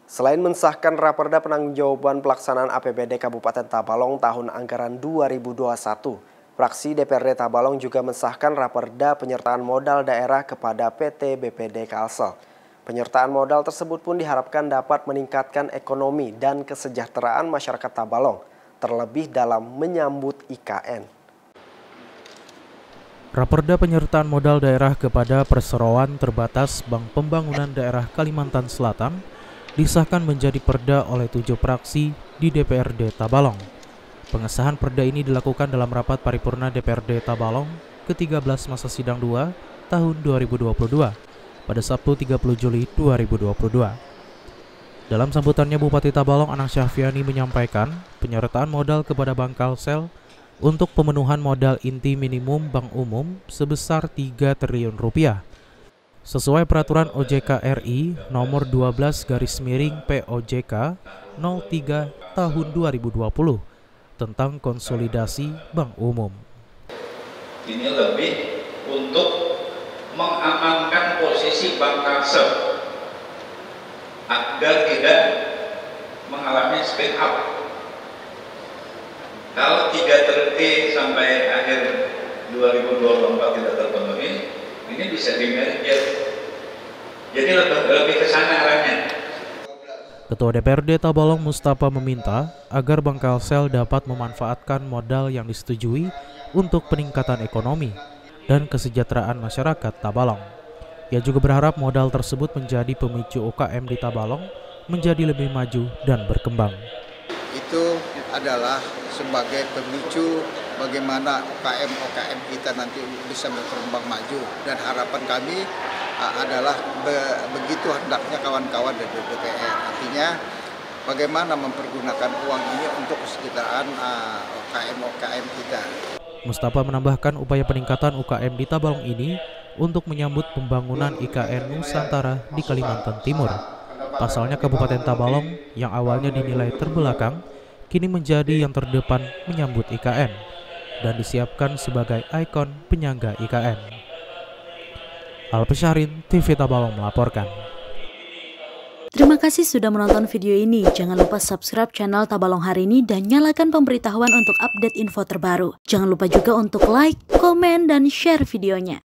Selain mensahkan Raperda Penanggung-Jawaban Pelaksanaan APBD Kabupaten Tabalong tahun anggaran 2021, fraksi DPRD Tabalong juga mensahkan Raperda Penyertaan Modal Daerah kepada PT BPD Kalsel. Penyertaan modal tersebut pun diharapkan dapat meningkatkan ekonomi dan kesejahteraan masyarakat Tabalong, terlebih dalam menyambut IKN. Raperda Penyertaan Modal Daerah kepada Perseroan Terbatas Bank Pembangunan Daerah Kalimantan Selatan disahkan menjadi perda oleh 7 fraksi di DPRD Tabalong. Pengesahan perda ini dilakukan dalam rapat paripurna DPRD Tabalong ke-13 masa sidang 2 tahun 2022 pada Sabtu 30 Juli 2022. Dalam sambutannya, Bupati Tabalong Anang Syahfiani menyampaikan penyertaan modal kepada Bank Kalsel untuk pemenuhan modal inti minimum bank umum sebesar 3 triliun rupiah. Sesuai peraturan OJK RI nomor 12/POJK 03 tahun 2020 tentang konsolidasi bank umum. Ini lebih untuk mengamankan posisi Bank Kalsel agar tidak mengalami speed up. Kalau 3 triliun sampai akhir 2024 tidak terpenuhi, ini bisa di-merger. Jadi lebih ke sana arahnya. Ketua DPRD Tabalong Mustafa meminta agar Bank Kalsel dapat memanfaatkan modal yang disetujui untuk peningkatan ekonomi dan kesejahteraan masyarakat Tabalong. Ia juga berharap modal tersebut menjadi pemicu UKM di Tabalong menjadi lebih maju dan berkembang. Itu adalah sebagai pemicu bagaimana UKM kita nanti bisa berkembang maju, dan harapan kami adalah begitu hendaknya kawan-kawan dari DPR. Artinya bagaimana mempergunakan uang ini untuk kesejahteraan UKM kita. Mustafa menambahkan upaya peningkatan UKM di Tabalong ini untuk menyambut pembangunan IKN Nusantara di Kalimantan Timur. Pasalnya Kabupaten Tabalong yang awalnya dinilai terbelakang kini menjadi yang terdepan menyambut IKN dan disiapkan sebagai ikon penyangga IKN. Alpesyarin, TV Tabalong melaporkan. Terima kasih sudah menonton video ini. Jangan lupa subscribe channel Tabalong Hari Ini dan nyalakan pemberitahuan untuk update info terbaru. Jangan lupa juga untuk like, komen, dan share videonya.